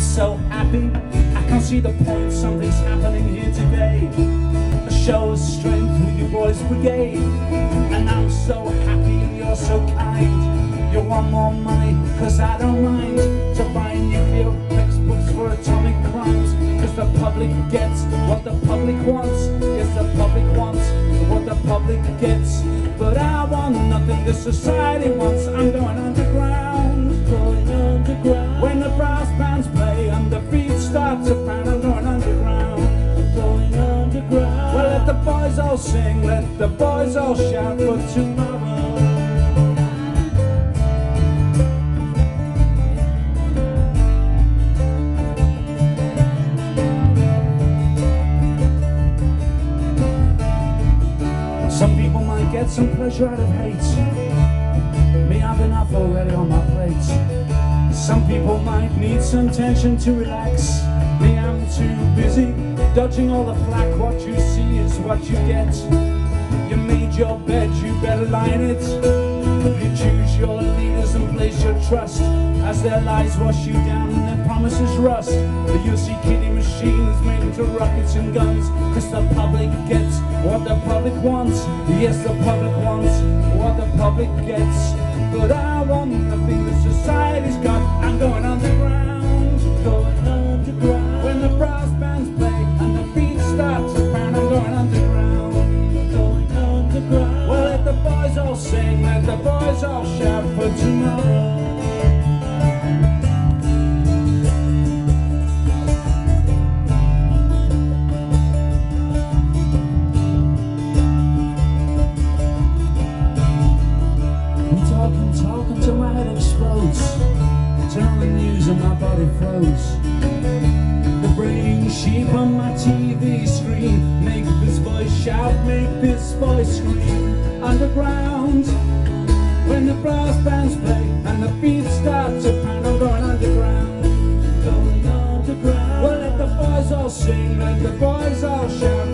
so happy, I can't see the point, something's happening here today. A show of strength with your boys brigade. And I'm so happy you're so kind. You want more money, cause I don't mind, to buy nuclear textbooks for atomic crimes. Cause the public gets what the public wants. Yes, the public wants what the public gets. But I want nothing the society wants. I'm going underground, going underground. When the brass bands play and the beat starts to pound, I'm going underground, going underground. Well, let the boys all sing, let the boys all shout for tomorrow. Some people might get some pleasure out of hate. Me, I've enough already on my plate. Some people might need some tension to relax. Me, I'm too busy dodging all the flack. What you see is what you get. You made your bed, you better lie in it. You choose your leaders and place your trust, as their lies wash you down and their promises rust. But you'll see kiddie machines made into rockets and guns. Cause the public gets what the public wants. Yes, the public wants what the public gets. But I want nothing that society's got. I'm going underground, going underground. When the brass bands play and the beat starts to pound, I'm going underground, going underground. Well, let the boys all sing, let the boys all shout for tomorrow. Talking till my head explodes. Turn on the news and my body froze. The brain sheep on my TV screen make this voice shout, make this voice scream. Underground, when the brass bands play and the beat starts to pound, I'm going underground, going underground. Well, let the boys all sing, let the boys all shout.